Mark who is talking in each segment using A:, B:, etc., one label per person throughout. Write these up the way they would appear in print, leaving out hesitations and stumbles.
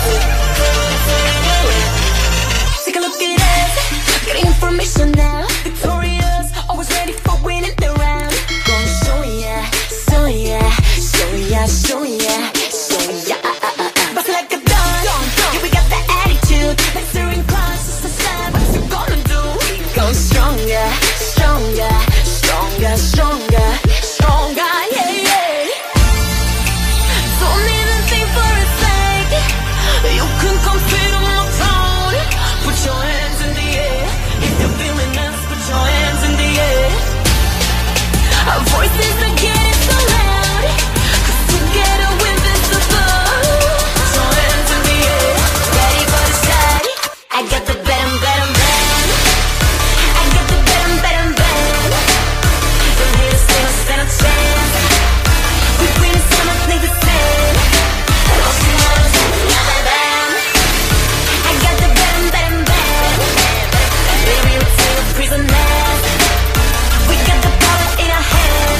A: Take a look at us, getting information now. Victorious, always ready for winning the round. Gonna show ya, show ya, show ya, show ya, show ya. Bust like a gun, yeah, we got the attitude. Like steering class, it's the same. What you gonna do? We go stronger, stronger, stronger, stronger, stronger, yeah, yeah. Don't even think for a sec. You can compete on my throne. Put your hands in the air. If you're feeling us, put your hands in the air. Our voices are getting so loud, 'cause together we're invincible. Put your hands in the air. Ready for the shot. I got the better, better man. I got the better, better man. Don't need to stand a chance. We bring so much niggas stand. I got the better, better man. Baby, we're still prisoners. We got the power in our hands.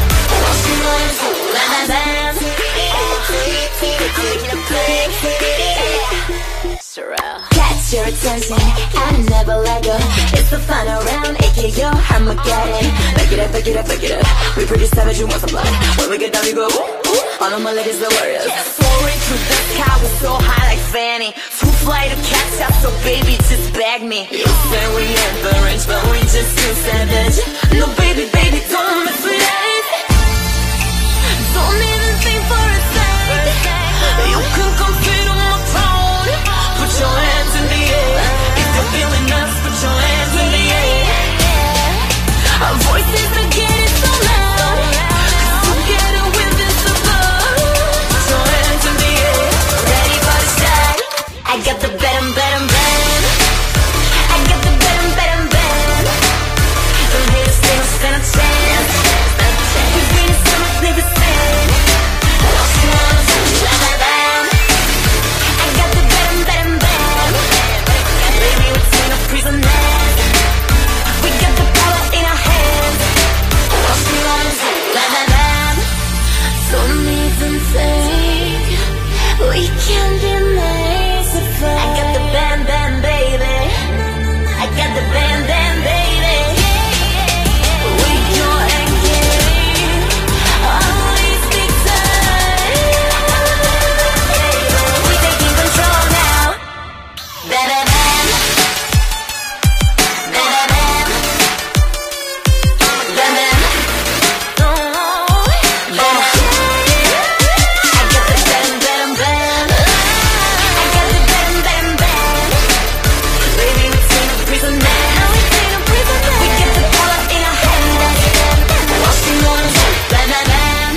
A: Catch your attention, I never let go. It's the final round, aka Armageddon. Back it up, back it up, back it up. We pretty savage, you want some blood. When we get down, we go ooh, ooh. All of my ladies are warriors. Soaring through the sky, we're so high like Fanny. Too fly to catch up, so baby, just bag me. You say we ain't the range, but we just too savage. No baby, baby, don't mess with us. Don't even think for a sec. You can compete on my throne. Put your hands in the air. If you're feeling us, put your hands in the air. Our voices are getting so loud, 'cause together we're invincible. Put your hands in the air. Ready for the shot. I got the better, better man. I got the better, better man. Don't need to stand a chance. We bring so much niggas stand. I got the better, better man. Baby, we're still prisoners. We got the power in our hands. Don't even think we can be made to fight. I got the bam, bam, baby. I got the bam, bam, baby. We go and get always big time. We taking control now. Bam, bam, bam. Bam, bam, bam. Bam, bam. I got the bam, bam, bam. I got the bam, bam, bam. Baby, we're still prisoners. We get the power in our hands. Watching on us, bam, bam, bam.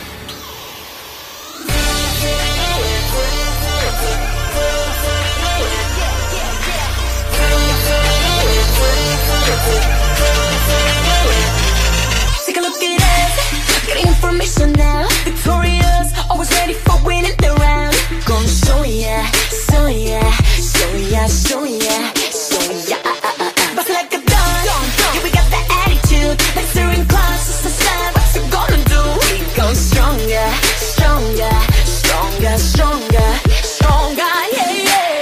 A: Take a look at us, getting information now. Victorious, always ready for winning the round. Gonna show ya, show ya, show ya, show ya, show ya. Bust like a gun, yeah, we got the attitude. Like steering class, it's the same. What you gonna do? We go stronger, stronger, stronger, stronger, stronger, yeah, yeah.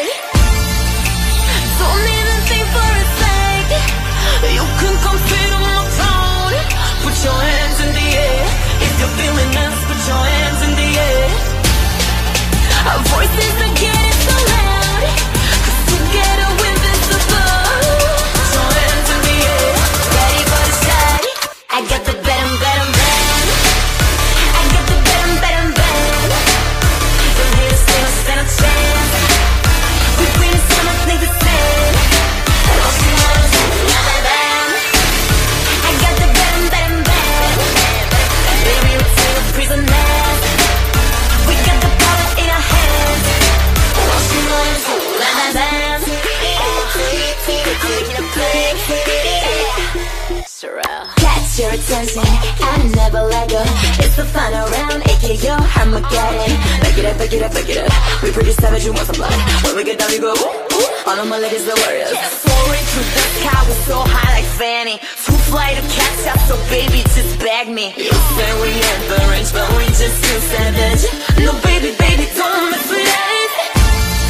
A: Don't even think for a sec. You can compete on my throne. Put your hands in the air. If you're feeling us, put your hands in the air. Our voices are getting so loud, 'cause together we're invincible. Put your hands in the air. Ready for the shot. I got the better, better man. I got the better, better man. Don't need to stand a chance. We bring so much niggas stand. I got the better, better man. Baby, we're still prisoners. We got the power in our hands. Catch your attention, I never let go. It's the final round, aka Armageddon. Back it up, back it up, back it up. We pretty savage, you want some blood. When we get down, we go ooh, ooh. All of my ladies are warriors. Soaring through the sky, we're so high like Fanny. Too fly to catch up, so baby, just bag me. You say we ain't the range, but we just too savage. No baby, baby, don't mess with us.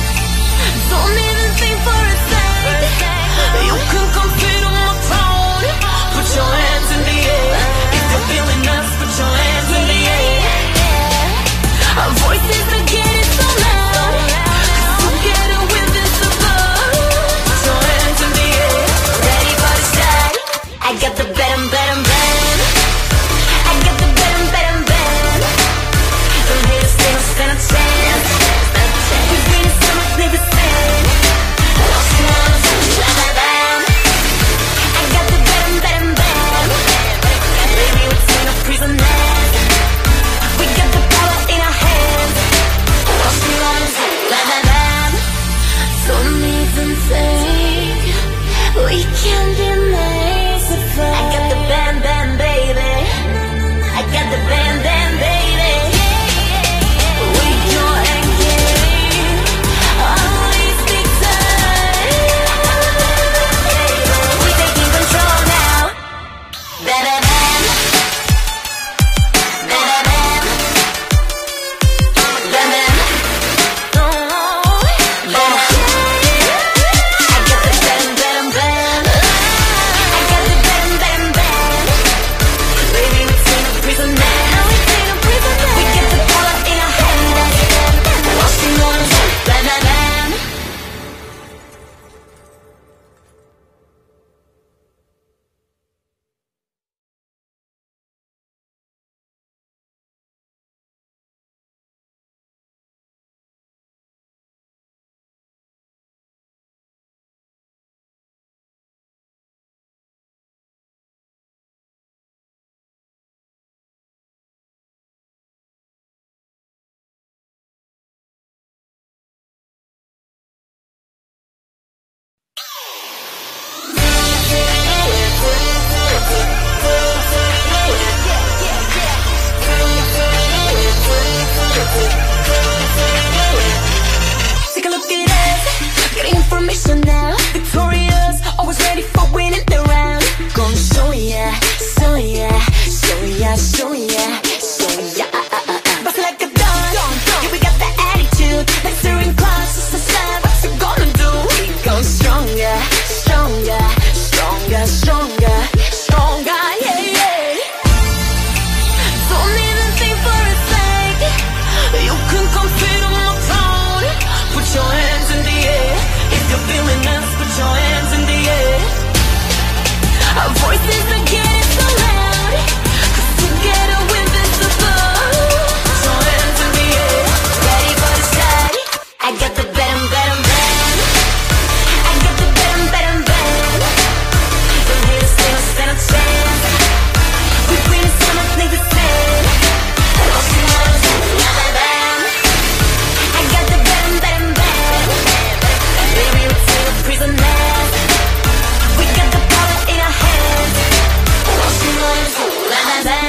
A: Take a look at us, getting information now. Victorious, always ready for winning the round. Gonna show ya, show ya, show ya, show ya, show ya. Bust like a dawn, yeah, we got that attitude. Like steering clocks, just a sign. What you gonna do? We go stronger, stronger, stronger, stronger, stronger, yeah, yeah. Don't even think for a sec. You can compete on my throne. Put your hands in the air. If you're feeling us, put your hands in the air. Our voices are getting so loud, 'cause together we're invincible. Put your hands in the air. Ready for the shot. I got the better, better man. I got the better, better man. Don't hear us, stand a chance. We bring so much niggas to stand. Lost in love, la la la. I got the better, better man. Baby, we're still prisoners. We got the power in our hands. Lost in love, la la la.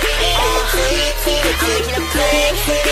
A: I'm making a play.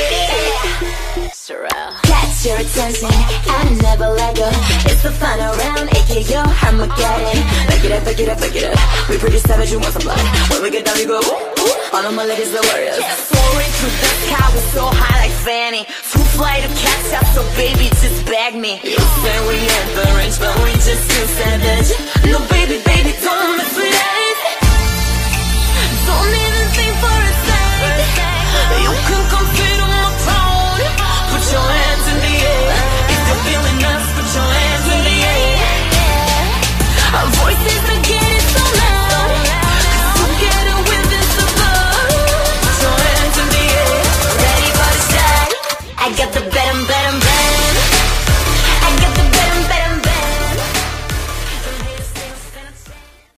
A: Catch your attention, I never let go. It's the final round, aka Armageddon. Back it up, back it up, back it up. We pretty savage, you want some blood. When we get down, we go ooh, ooh. All of my ladies are warriors. Soaring through the sky, we're so high like Fanny. Too fly to catch up, so baby, just bag me. You say we at the range, but we just too savage. No, baby, baby, don't mess with us. Don't even think for a sec. You can compete on my throne. Put your hands in the air. If you're feeling us, put your hands in the air. Our voices are getting so loud, 'cause together we're invincible. Put your hands in the air. Ready for the shot. I got the better, better.